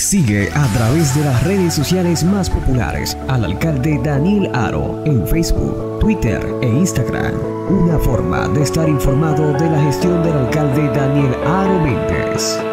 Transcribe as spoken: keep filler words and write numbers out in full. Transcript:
Sigue a través de las redes sociales más populares al alcalde Daniel Haro en Facebook, Twitter e Instagram. Una forma de estar informado de la gestión del alcalde Daniel Haro Méndez.